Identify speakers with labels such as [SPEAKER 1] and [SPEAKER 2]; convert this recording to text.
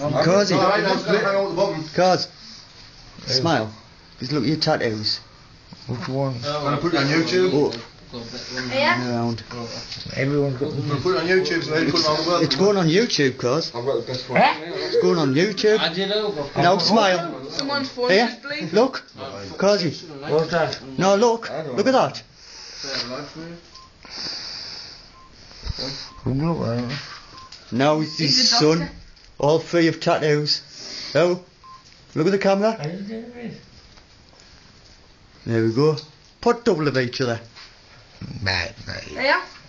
[SPEAKER 1] Causey.
[SPEAKER 2] Alright, now it's going to hang out the bottom.
[SPEAKER 1] Cause. Smile. Just look at your tattoos.
[SPEAKER 3] Which one?
[SPEAKER 2] I'm going to put it on YouTube.
[SPEAKER 1] Around.
[SPEAKER 3] Everyone's got
[SPEAKER 2] I'm going to put it on YouTube so they put it on the world.
[SPEAKER 1] It's going on YouTube, cuz.
[SPEAKER 2] I've got the best one.
[SPEAKER 1] It's going on YouTube. Now smile.
[SPEAKER 4] Someone's phone
[SPEAKER 1] Here,
[SPEAKER 4] is playing.
[SPEAKER 1] look. Causey.
[SPEAKER 3] What's that?
[SPEAKER 1] No, look. Look at that. Now it's
[SPEAKER 4] He's
[SPEAKER 1] his
[SPEAKER 4] a
[SPEAKER 1] son.
[SPEAKER 4] doctor.
[SPEAKER 1] All free of tattoos. Oh, look at the camera. There we go. Put double of each other.
[SPEAKER 3] Mad,
[SPEAKER 4] Yeah.